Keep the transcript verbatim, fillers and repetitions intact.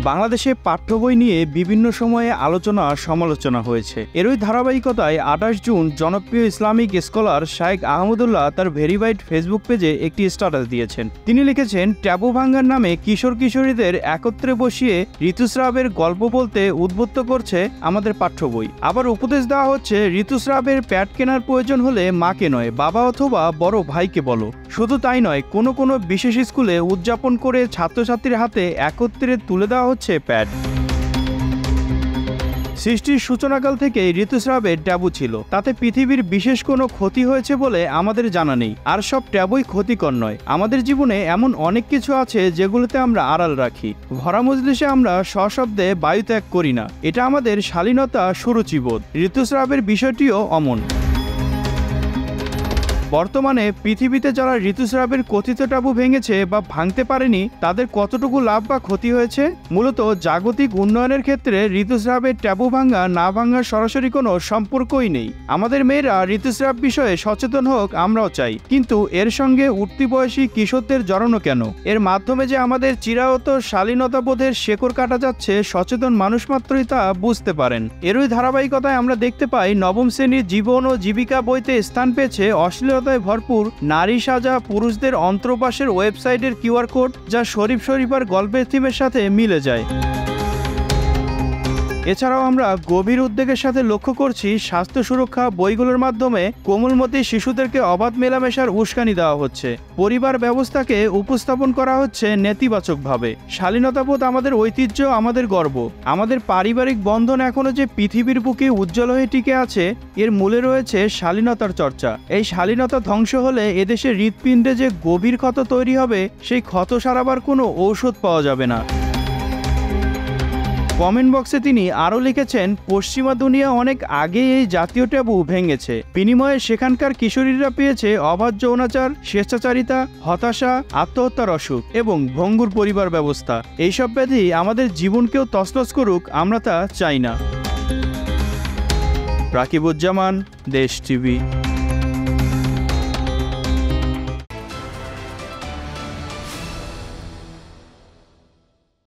বাংলাদেশে পাঠ্য বই নিয়ে বিভিন্ন সময়ে আলোচনা সমালোচনা হয়েছে। এরই ধারাবাহিকতায় আঠাশ জুন জনপ্রিয় ইসলামিক স্কলার শাইখ আহমদুল্লাহ তার ভেরিফাইড ফেসবুক পেজে একটি স্ট্যাটাস দিয়েছেন। তিনি লিখেছেন, ট্যাবু ভাঙ্গার নামে কিশোর কিশোরীদের একত্রে বসিয়ে ঋতুস্রাবের গল্প বলতে উদ্বুদ্ধ করছে আমাদের পাঠ্য বই। আবার উপদেশ দেওয়া হচ্ছে, ঋতুস্রাবের প্যাড কেনার প্রয়োজন হলে মাকে নয়, বাবা অথবা বড় ভাইকে বলো। শুধু তাই নয়, কোনো কোনো বিশেষ স্কুলে উদযাপন করে ছাত্রছাত্রীর হাতে একত্রে তুলে দেওয়া হচ্ছে প্যাড। সৃষ্টির সূচনাকাল থেকে ঋতুস্রাবের ট্যাবু ছিল, তাতে পৃথিবীর বিশেষ কোনো ক্ষতি হয়েছে বলে আমাদের জানা নেই। আর সব ট্যাবুই ক্ষতিকর নয়। আমাদের জীবনে এমন অনেক কিছু আছে যেগুলোতে আমরা আড়াল রাখি। ভরা মজলিসে আমরা সশব্দে বায়ুত্যাগ করি না, এটা আমাদের শালীনতা, সুরুচিবোধ। ঋতুস্রাবের বিষয়টিও অমন। বর্তমানে পৃথিবীতে যারা ঋতুস্রাবের কথিত ট্যাবু ভেঙেছে বা ভাঙতে পারেনি, তাদের কতটুকু লাভ বা ক্ষতি হয়েছে? মূলত জাগতিক উন্নয়নের ক্ষেত্রে ঋতুস্রাবের ট্যাবু ভাঙা না ভাঙার সরাসরি কোনো সম্পর্কই নেই। আমাদের মেয়েরা ঋতুস্রাব বিষয়ে সচেতন হোক, আমরাও চাই, কিন্তু এর সঙ্গে উঠতি বয়সী কিশোরদের জড়ানো কেন? এর মাধ্যমে যে আমাদের চিরায়ত শালীনতাবোধের শেকড় কাটা যাচ্ছে, সচেতন মানুষ মাত্রই তা বুঝতে পারেন। এরই ধারাবাহিকতায় আমরা দেখতে পাই, নবম শ্রেণীর জীবন ও জীবিকা বইতে স্থান পেয়েছে অশ্লীল ভরপুর নারী সাজা পুরুষদের অন্ত্রপাশের ওয়েবসাইটের কিউআর কোড, যা শরীফ শরীফার গল্পের থিমের সাথে মিলে যায়। এছাড়াও আমরা গভীর উদ্বেগের সাথে লক্ষ্য করছি, স্বাস্থ্য সুরক্ষা বইগুলোর মাধ্যমে কোমলমতি শিশুদেরকে অবাধ মেলামেশার উস্কানি দেওয়া হচ্ছে। পরিবার ব্যবস্থাকে উপস্থাপন করা হচ্ছে নেতিবাচকভাবে। শালীনতাবোধ আমাদের ঐতিহ্য, আমাদের গর্ব। আমাদের পারিবারিক বন্ধন এখনো যে পৃথিবীর বুকে উজ্জ্বল হয়ে টিকে আছে, এর মূলে রয়েছে শালীনতার চর্চা। এই শালীনতা ধ্বংস হলে এদেশে হৃৎপিণ্ডে যে গভীর ক্ষত তৈরি হবে, সেই ক্ষত সারাবার কোনো ঔষধ পাওয়া যাবে না। কমেন্ট বক্সে তিনি আরও লিখেছেন, পশ্চিমা দুনিয়া অনেক আগে এই জাতীয় ট্যাবু ভেঙেছে। বিনিময়ে সেখানকার কিশোরীরা পেয়েছে অবাধ যৌনাচার, স্বেচ্ছাচারিতা, হতাশা, আত্মহত্যার অসুখ এবং ভঙ্গুর পরিবার ব্যবস্থা। এইসব ব্যাধি আমাদের জীবনকেও তছনছ করুক, আমরা তা চাই না। রাকিবুজ্জামান, দেশ টিভি।